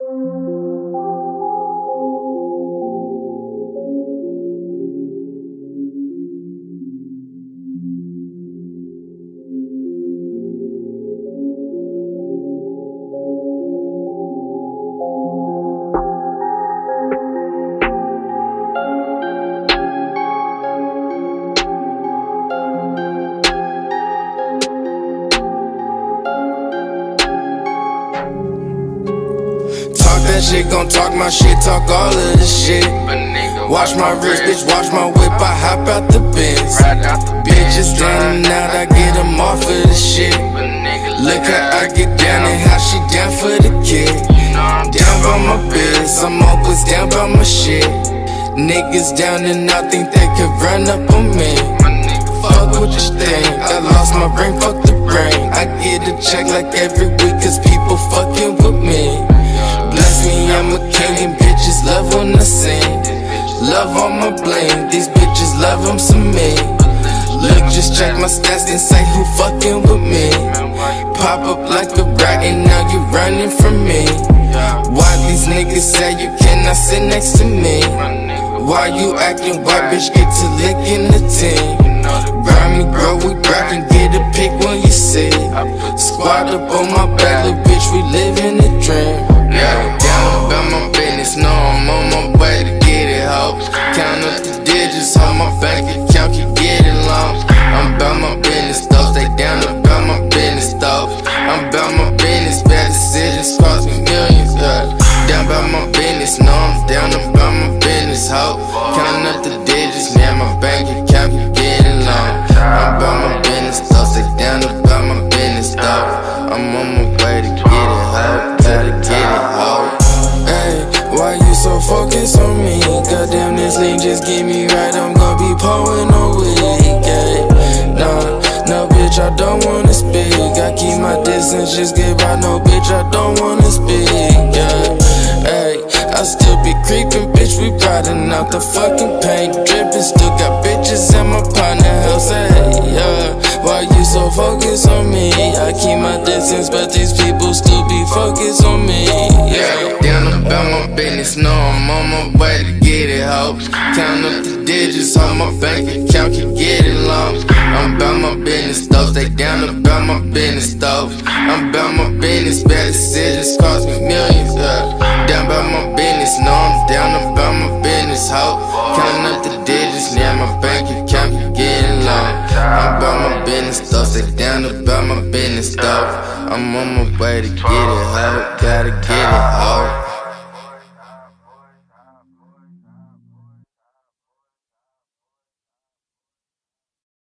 That shit gon' talk my shit, talk all of the shit. Watch my wrist, bitch, watch my whip, I hop out the Benz. Bitches down and out, I get them off of the shit. Look how I get down and how she down for the kid. Down by my biz, I'm always down by my shit. Niggas down and out think they could run up on me. Fuck what you think, I lost my brain, fuck the brain. I get a check like every week cause people fucking with me. Bless me, I'm a king and bitches love when I sing. Love on my bling, these bitches love them some me. Look, just check my stats and say who fucking with me. Pop up like a rat and now you running from me. Why these niggas say you cannot sit next to me? Why you acting white, bitch, get to licking the team. Grimy girl, we back and get a pic when you see. Squad up on my back, little bitch, we living the dream. Yeah, down about my business, know I'm on my way to get it, ho. Count up the digits, how my bank account can get it long. I'm about my business, though, stay down about my business, though. I'm about my business, bad decisions cost me millions, yeah. Down about my business, know I'm down about my business, ho. Count up the digits, now my bank account can get it long. I'm about my business, though, stay down about my business, though. I'm on my way to get it, ho. Gotta get it, ho. Hey, why you so focused on me? Goddamn, this lean just get me right. I'm gonna be pulling no week, yeah. No, bitch, I don't wanna speak. I keep my distance, just get by. No, bitch, I don't wanna speak, yeah. Hey, I still be creeping, bitch, we riding out the fucking paint. Dripping, still got bitches in my partner house, hey, yeah. Why you so focused on me? I keep my distance, but these people still be focused on me, yeah. Down about my business, know I'm on my way to get it, ho. Count up the digits, how my bank account can get it long. I'm about my business, though, stay down about my business, though. I'm about my business, bad decisions cost me millions, yeah. Down about my business, know I'm down about my business, ho. Counting up the digits, now my bank account can get it long. I'm about my business, though, stay down about my business, though. I'm on my way to get it, ho. Gotta get it, ho.